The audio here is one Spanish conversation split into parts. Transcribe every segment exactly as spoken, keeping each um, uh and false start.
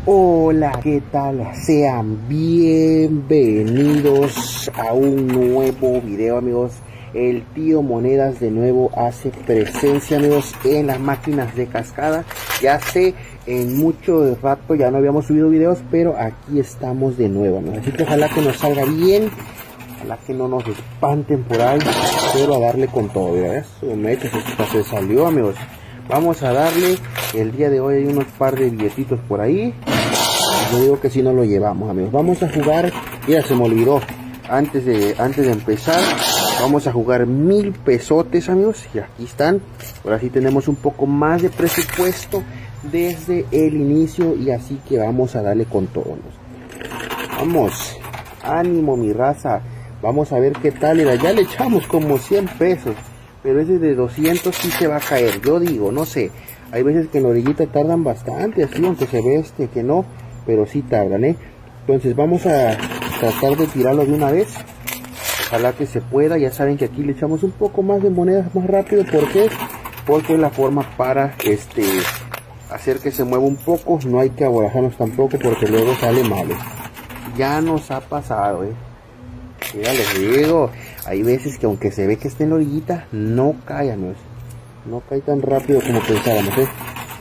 Hola, ¿qué tal? Sean bienvenidos a un nuevo video, amigos. El tío Monedas de nuevo hace presencia, amigos, en las máquinas de cascada. Ya sé, en mucho rato ya no habíamos subido videos, pero aquí estamos de nuevo, amigos. Así que ojalá que nos salga bien, ojalá que no nos espanten por ahí, pero a darle con todo, ¿verdad? Su mecha se salió, amigos. Vamos a darle. El día de hoy hay unos par de billetitos por ahí. Yo digo que si no lo llevamos, amigos. Vamos a jugar. Ya se me olvidó. Antes de, antes de empezar, vamos a jugar mil pesotes, amigos. Y aquí están. Ahora sí tenemos un poco más de presupuesto desde el inicio. Y así que vamos a darle con todo, amigos. Vamos. Ánimo, mi raza. Vamos a ver qué tal era. Ya le echamos como cien pesos. Pero ese de doscientos sí se va a caer. Yo digo, no sé. Hay veces que en la orillita tardan bastante, así, aunque se ve este que no, pero sí tardan, ¿eh? Entonces vamos a tratar de tirarlo de una vez. Ojalá que se pueda. Ya saben que aquí le echamos un poco más de monedas más rápido. ¿Por qué? Porque es la forma para este hacer que se mueva un poco. No hay que aborajarnos tampoco porque luego sale mal. Ya nos ha pasado, ¿eh? Ya les digo, hay veces que aunque se ve que está en la orillita, no cae, amigos. No cae tan rápido como pensábamos, ¿eh?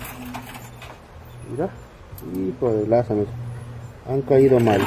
Mira, hijo de las, amigos. Han caído mal.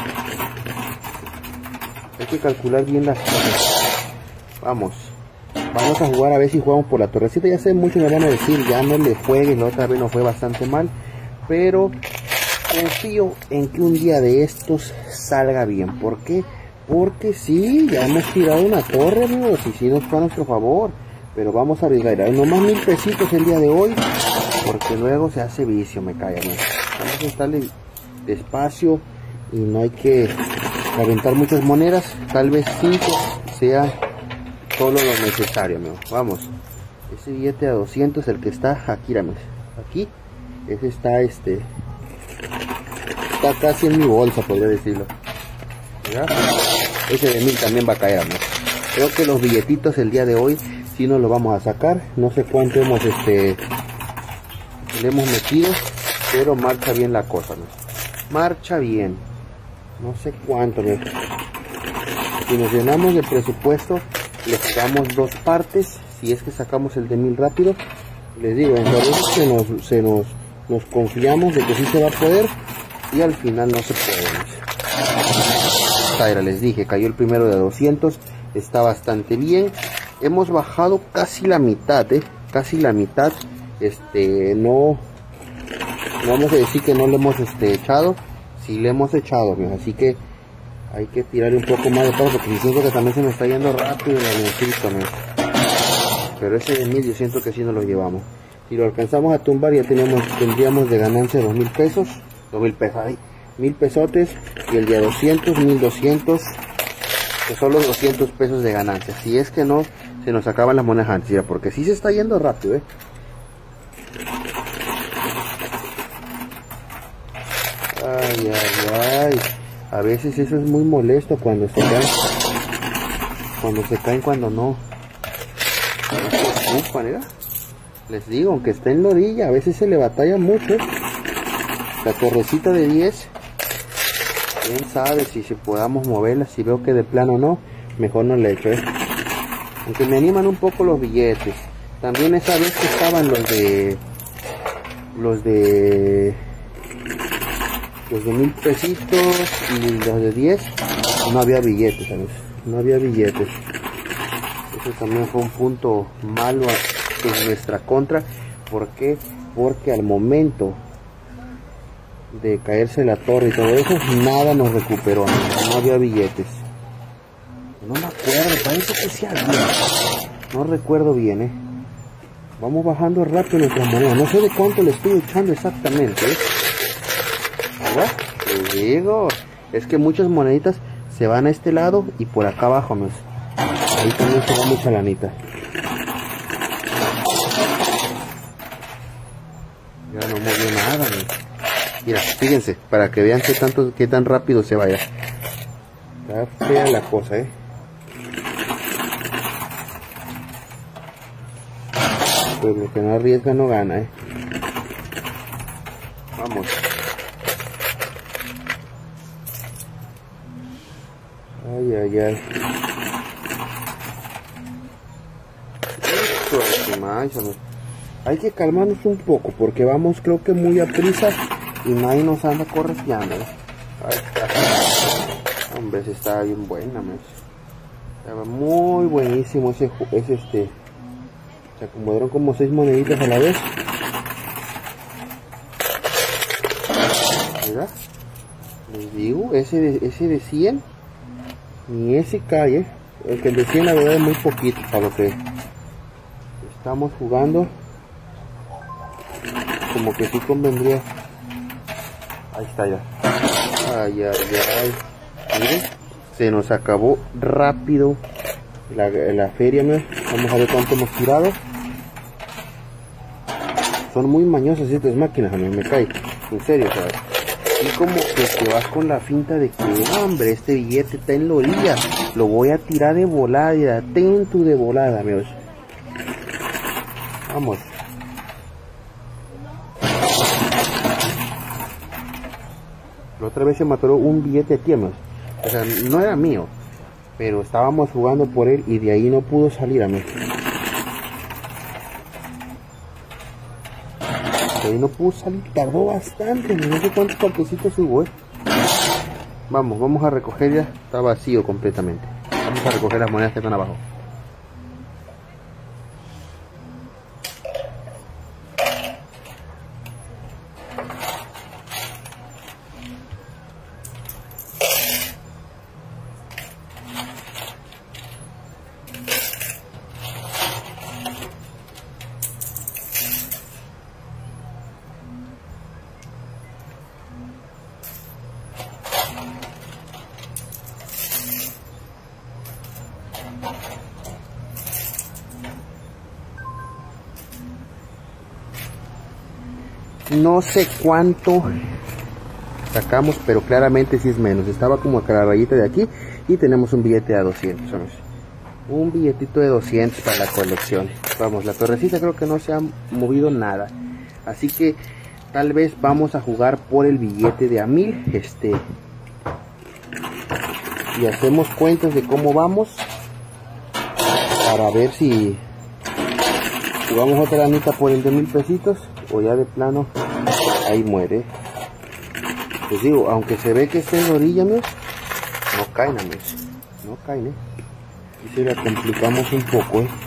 Hay que calcular bien las cosas. Vamos. Vamos a jugar a ver si jugamos por la torrecita. Ya sé, muchos me van a decir, ya no le jueguen. La otra vez no fue bastante mal. Pero confío en que un día de estos salga bien. ¿Por qué? Porque sí, ya hemos tirado una torre, amigos, y sí nos fue a nuestro favor. Pero vamos a arriesgar, nomás mil pesitos el día de hoy, porque luego se hace vicio, me cae, amigos. Vamos a estarle despacio y no hay que aventar muchas monedas. Tal vez cinco sea solo lo necesario, amigos. Vamos, ese billete a doscientos, el que está aquí, amigos. Aquí, ese está, este, está casi en mi bolsa, podría decirlo. ¿Verdad? Ese de mil también va a caer, amigos. Creo que los billetitos el día de hoy sí nos lo vamos a sacar. No sé cuánto hemos este le hemos metido, pero marcha bien la cosa, ¿no? Marcha bien. No sé cuánto, ¿no? Si nos llenamos de presupuesto, le sacamos dos partes. Si es que sacamos el de mil rápido, les digo, entonces se nos, se nos, nos confiamos de que sí se va a poder y al final no se puede, ¿no? Les dije, cayó el primero de doscientos, está bastante bien. Hemos bajado casi la mitad, eh, casi la mitad. Este, no, no vamos a decir que no le hemos este, echado, sí le hemos echado, amigos. Así que hay que tirarle un poco más de paso, porque siento que también se me está yendo rápido el avioncito, amigos. Pero ese de mil yo siento que sí nos lo llevamos. Si lo alcanzamos a tumbar, ya tenemos, tendríamos de ganancia dos mil pesos, dos mil pesos ahí. Mil pesotes, y el día doscientos, mil doscientos, que son los doscientos pesos de ganancia. Si es que no se nos acaban las monedas antes, ya, porque sí se está yendo rápido, eh. Ay, ay, ay. A veces eso es muy molesto cuando se caen, cuando se caen, cuando no. No se ocupan, ¿eh? Les digo, aunque esté en la orilla, a veces se le batalla mucho. La torrecita de diez. Quién sabe si, si podamos moverla. Si veo que de plano no, mejor no le echo, ¿eh? Aunque me animan un poco los billetes. También esa vez que estaban los de los de los de mil pesitos y los de diez, no había billetes, ¿sabes? No había billetes. Eso también fue un punto malo en nuestra contra. ¿Por qué? Porque al momento de caerse la torre y todo eso, nada nos recuperó, no, no había billetes. No me acuerdo, parece que sí había, no recuerdo bien, eh. Vamos bajando rápido nuestras monedas, no sé de cuánto le estoy echando exactamente, ¿eh? ¿Verdad? Les digo, es que muchas moneditas se van a este lado y por acá abajo, ¿no? Ahí también se va mucha lanita. Ya no movió nada, ¿no? Mira, fíjense, para que vean qué tanto, qué tan rápido se vaya. Está fea la cosa, eh. Pues lo que no arriesga no gana, eh. Vamos. Ay, ay, ay. Esto es más, hay que calmarnos un poco porque vamos creo que muy a prisa y nadie nos anda correteando. Ahí está. Hombre, ese está bien buena, mes. Estaba muy buenísimo ese, ese este. Se acomodaron como seis moneditas a la vez. Mira, les digo, ese de, ese de cien, ni ese cae, el que el de cien la verdad es muy poquito para lo que estamos jugando. Como que sí convendría. Ahí está ya. Ay, ay, ay. Miren, se nos acabó rápido la, la feria, ¿no? Vamos a ver cuánto hemos tirado. Son muy mañosas estas máquinas, a mí me cae. En serio, ¿sabes? Y como que te vas con la finta de que, hombre, este billete está en la orilla, lo voy a tirar de volada, y atento de volada, amigos. Vamos. La otra vez se me atoró un billete aquí, amigos. O sea, no era mío, pero estábamos jugando por él y de ahí no pudo salir, amigos. De ahí no pudo salir, tardó bastante, no sé cuántos toquecitos hubo, eh. Vamos, vamos a recoger ya, está vacío completamente. Vamos a recoger las monedas que están abajo. No sé cuánto sacamos, pero claramente sí es menos. Estaba como acá la rayita de aquí y tenemos un billete a doscientos, ¿sabes? Un billetito de doscientos para la colección. Vamos, la torrecita creo que no se ha movido nada. Así que tal vez vamos a jugar por el billete de a mil. Este. Y hacemos cuentas de cómo vamos. Para ver si jugamos otra lanita por el de mil pesitos. O ya de plano ahí muere. Les digo, aunque se ve que está en la orilla, ¿no? No caen, amigos. No caen, ¿eh? Y se la complicamos un poco, ¿eh?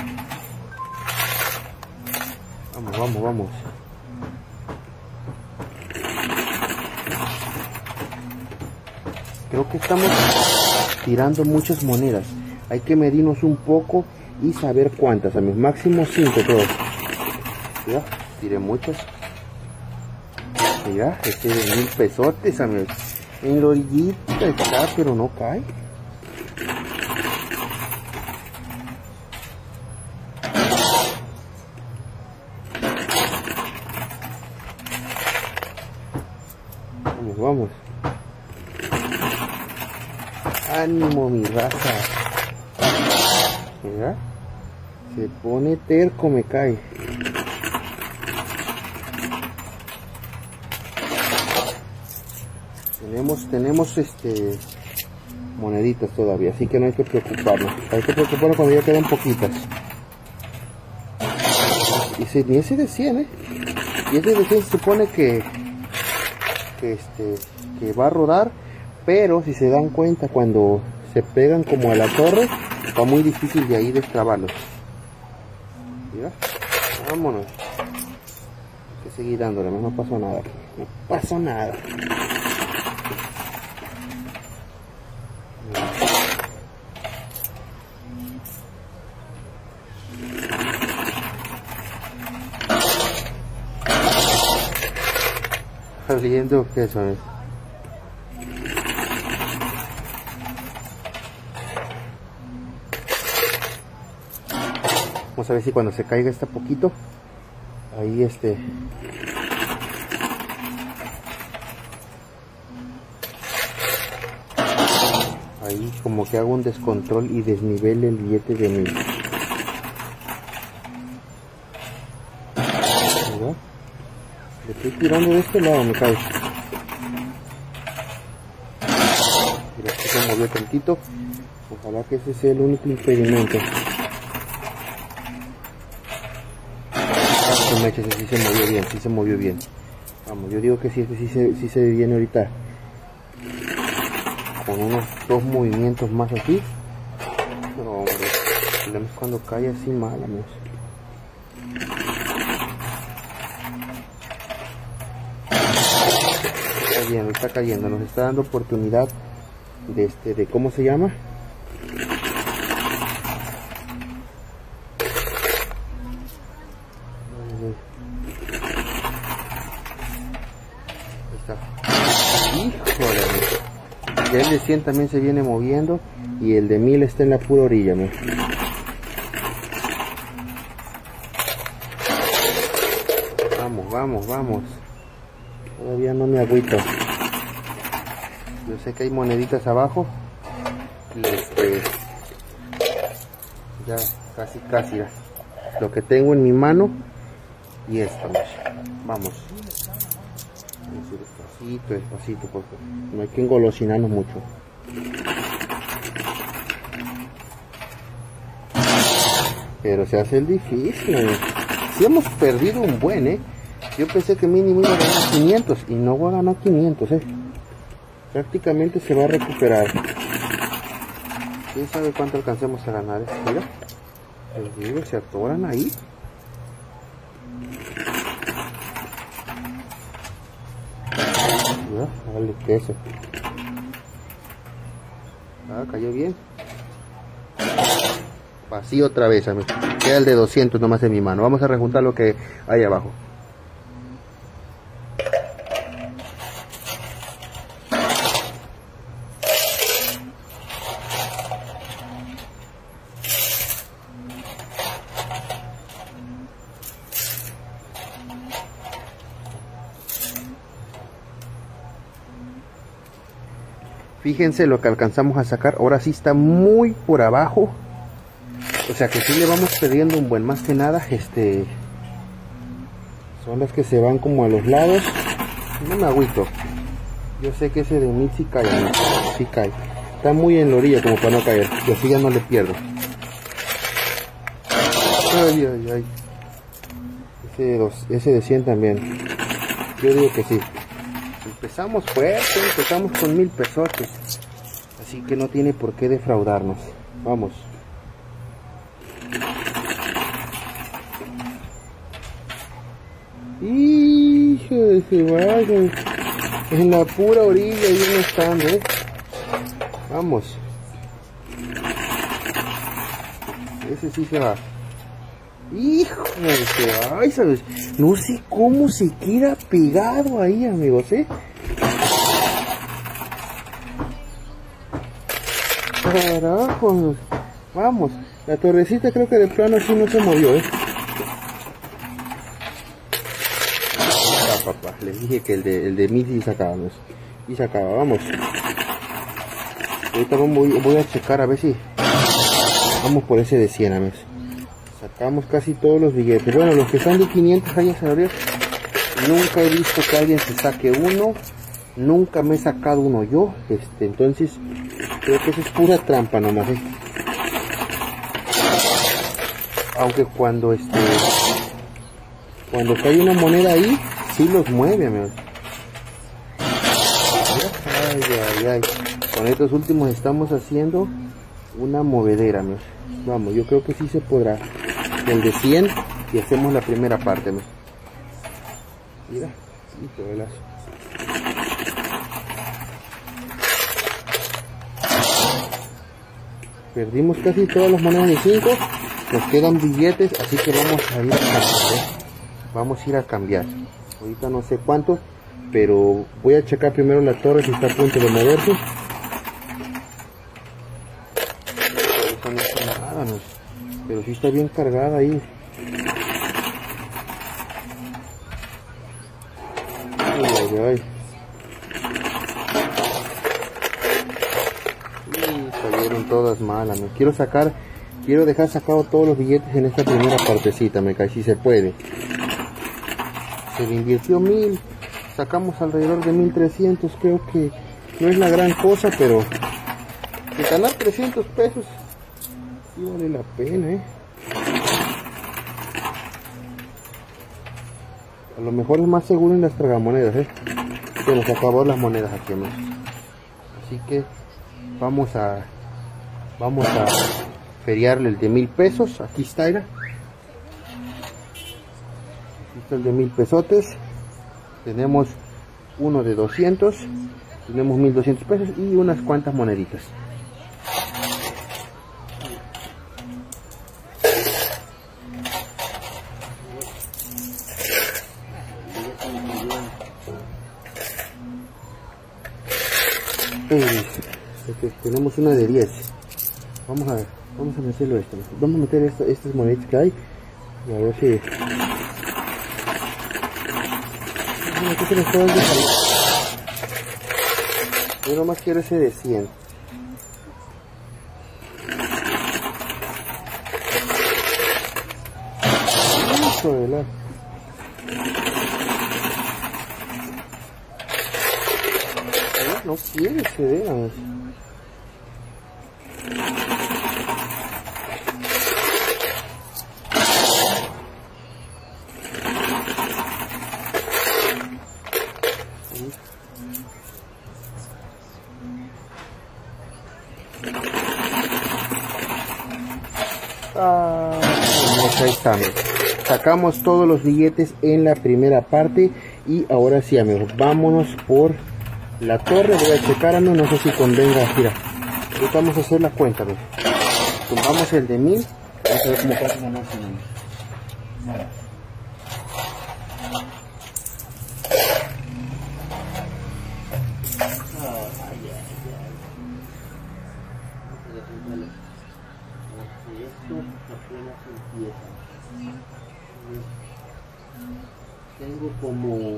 Vamos, vamos, vamos. Creo que estamos tirando muchas monedas. Hay que medirnos un poco y saber cuántas, amigos. Máximo cinco todos. ¿Ya? Tiré muchas. Mira, este de mil pesotes, amigos. En la orillita está, pero no cae. Vamos, vamos. Ánimo, mi raza. Mira. Se pone terco, me cae. Tenemos, tenemos este moneditas todavía, así que no hay que preocuparnos. Hay que preocuparnos cuando ya quedan poquitas. Y si ni ese de cien, ¿eh? Y ese de cien se supone que, que, este, que va a rodar, pero si se dan cuenta, cuando se pegan como a la torre, está muy difícil de ahí destrabarlos. Mira, vámonos. Hay que seguir dándole, no pasó nada aquí. No pasó nada. Saliendo que eso es. Vamos a ver si cuando se caiga este poquito, ahí este ahí como que hago un descontrol y desnivele el billete de mil. ¿Verdad? Le estoy tirando de este lado, me cae. Mira, aquí se movió tantito. Ojalá que ese sea el único impedimento. Ah, mecha, ese sí se movió bien, sí se movió bien. Vamos, yo digo que sí, este sí se, sí se viene ahorita. Con unos dos movimientos más así. No, hombre, el problema es cuando cae así mal, amigos. Está cayendo, está cayendo, nos está dando oportunidad de este, de ¿cómo se llama? Híjole, ya el de cien también se viene moviendo y el de mil está en la pura orilla, ¿no? Vamos, vamos, vamos. Todavía no me agüito. Yo sé que hay moneditas abajo y este ya casi casi lo que tengo en mi mano y esto, ¿no? Vamos. Vamos a ir despacito, despacito, porque no hay que engolosinarnos mucho. Pero se hace el difícil, ¿eh? Si hemos perdido un buen, ¿eh? Yo pensé que mínimo iba a ganar quinientos y no voy a ganar quinientos, ¿eh? Prácticamente se va a recuperar. ¿Quién sabe cuánto alcancemos a ganar? ¿Eh? Mira, los libros se atoran ahí. Dale queso. Ah, cayó bien. Vacío otra vez, amigo. Queda el de doscientos nomás en mi mano. Vamos a rejuntar lo que hay abajo. Fíjense lo que alcanzamos a sacar. Ahora sí está muy por abajo. O sea que sí le vamos perdiendo un buen. Más que nada, este... son las que se van como a los lados. No me agüito. Yo sé que ese de mí sí cae. ¿No? Sí cae. Está muy en la orilla como para no caer. Y así ya no le pierdo. Ay, ay, ay. Ese de, dos, ese de cien también. Yo digo que sí. Empezamos fuerte, empezamos con mil pesotes, así que no tiene por qué defraudarnos. Vamos. Hijo de su madre, en la pura orilla y no están, ¿eh? Vamos. Ese sí se va. Hijo de su... ay, ¿sabes? No sé cómo se queda pegado ahí, amigos, ¿eh? Carajo, vamos. La torrecita creo que de plano sí no se movió, ¿eh? Ah, papá, les dije que el de, el de mil sí sacábamos. Y sacaba, vamos. Ahorita voy, voy a checar a ver si... vamos por ese de cien, amigos. Sacamos casi todos los billetes. Bueno, los que están de quinientos ahí a saber. Nunca he visto que alguien se saque uno. Nunca me he sacado uno yo. Este, entonces, creo que eso es pura trampa nomás, ¿eh? Aunque cuando este cuando cae una moneda ahí, sí los mueve, amigos. Ay, ay, ay. Con estos últimos estamos haciendo una movedera, amigos. Vamos, yo creo que sí se podrá. El de cien y hacemos la primera parte, amigos. Mira, hijo de lazo. Perdimos casi todas las monedas de cinco. Nos quedan billetes, así que vamos a ir a cambiar, ¿eh? Vamos a ir a cambiar. Ahorita no sé cuánto, pero voy a checar primero la torre si está a punto de moverse. Eso no está nada, ¿no? Pero sí está bien cargada ahí. Ay, ay, ay. Salieron todas malas. Me quiero sacar, quiero dejar sacado todos los billetes en esta primera partecita, me cae, si se puede. Se le invirtió mil, sacamos alrededor de mil trescientos, creo que no es la gran cosa, pero de ganar trescientos pesos, sí vale la pena, ¿eh? A lo mejor es más seguro en las tragamonedas, ¿eh? Se nos acabó las monedas aquí, amigos. Así que vamos a vamos a feriarle el de mil pesos. Aquí está, mira. Aquí está el de mil pesotes. Tenemos uno de doscientos, tenemos mil doscientos pesos y unas cuantas moneditas. Este, tenemos una de diez. Vamos a ver, vamos a meterlo esto. Vamos a meter esto, estas moneditas que hay y a ver si. Aquí se les puede dejar. Yo nomás quiero ese de cien. Hijo de la. No quiere que vean. Ah, ahí está, amigos. Sacamos todos los billetes en la primera parte y ahora sí, amigos, vámonos por la torre. Voy a checar, amigos, no sé si convenga. Mira, ahorita vamos a hacer la cuenta, amigos. Tomamos el de mil. Vamos a ver cómo pasa más. Nada. Esto apenas empieza. Tengo como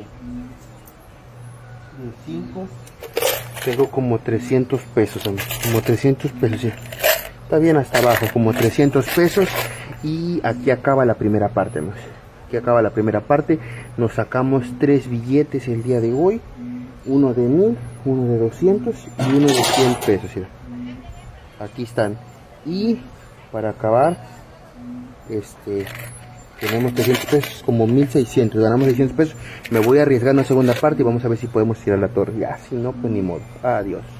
cinco, tengo como trescientos pesos, como trescientos pesos, ¿sí? Está bien hasta abajo, como trescientos pesos. Y aquí acaba la primera parte, más. Aquí acaba la primera parte. Nos sacamos tres billetes el día de hoy, uno de mil, uno de doscientos y uno de cien pesos, ¿sí? Aquí están. Y para acabar, este tenemos trescientos pesos, como mil seiscientos, ganamos seiscientos pesos. Me voy a arriesgar en la segunda parte y vamos a ver si podemos tirar la torre. Ya, si no, pues ni modo. Adiós.